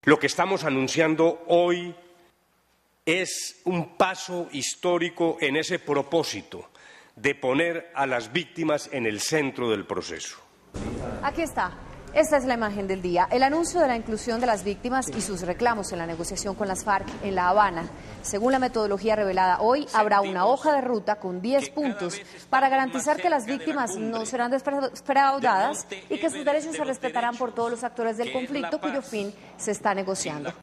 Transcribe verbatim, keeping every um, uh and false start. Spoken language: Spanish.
Lo que estamos anunciando hoy es un paso histórico en ese propósito de poner a las víctimas en el centro del proceso. Aquí está. Esta es la imagen del día, el anuncio de la inclusión de las víctimas y sus reclamos en la negociación con las FARC en La Habana. Según la metodología revelada hoy, habrá una hoja de ruta con diez puntos para garantizar que las víctimas no serán defraudadas y que sus derechos se respetarán por todos los actores del conflicto cuyo fin se está negociando.